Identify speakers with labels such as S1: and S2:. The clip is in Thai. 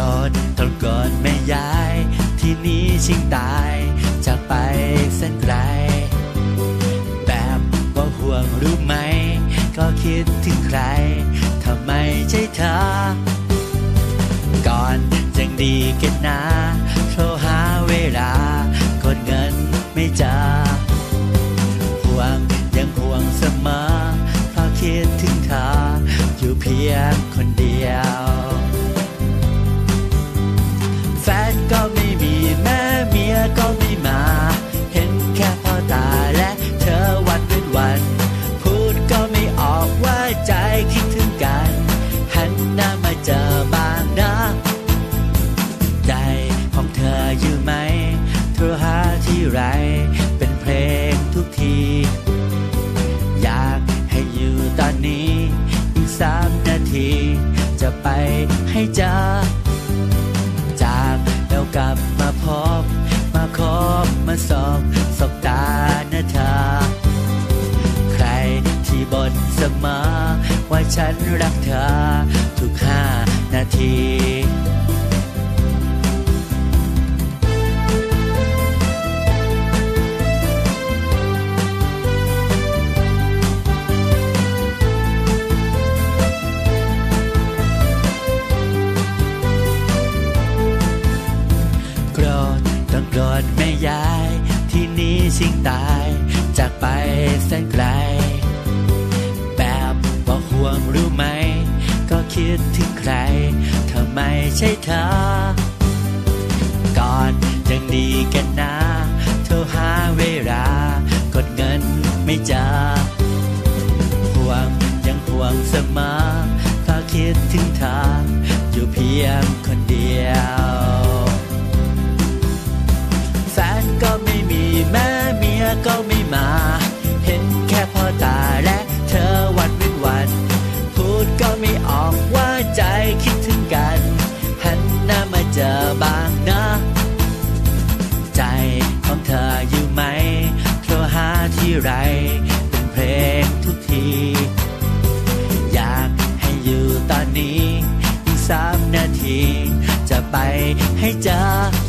S1: ธต้องกอดแม่ยายที่นี้ชิงตายจากไปแสนไกลแบบว่าห่วงรู้ไหมก็คิดถึงใครทำไมใช่เธอก่อนยังดีกันนะโทรหาเวลากดเงินไม่เจอห่วงยังห่วงเสมอเพราะคิดถึงเธออยู่เพียงคนเดียวแฟนก็ไม่มีแม่เมียก็ไม่มาเห็นแค่พ่อตาและเธอวันเป็นวันพูดก็ไม่ออกว่าใจคิดถึงกันหันหน้ามาเจอบ้างนะใจของเธออยู่ไหมโทรหาที่ไรเป็นเพลงทุกทีอยากให้อยู่ตอนนี้อีก3 นาทีจะไปให้เจอจากแล้วกลับมาพบมาคบมาสบตานะเธอใครที่บ่นเสมอว่าฉันรักเธอทุก5 นาทีต้องโกรธแม่ยายที่นี้ชิงตายจากไปแสนไกลแบบว่าห่วงรู้ไหมก็คิดถึงใครทำไมใช่เธอก่อนยังดีกันนะโทรหาเวลากดเงินไม่เจอห่วงยังห่วงเสมอเพราะคิดถึงเธออยู่เพียงคนเดียวแฟนก็ไม่มีแม่เมียก็ไม่มาเห็นแค่พ่อตาและเธอวันเป็นวันพูดก็ไม่ออกว่าใจคิดถึงกันหันหน้ามาเจอบ้างนะใจของเธออยู่ไหมโทรหาที่ไรเป็นเพลงทุกทีอยากให้อยู่ตอนนี้อีก3 นาทีจะไปให้เจอ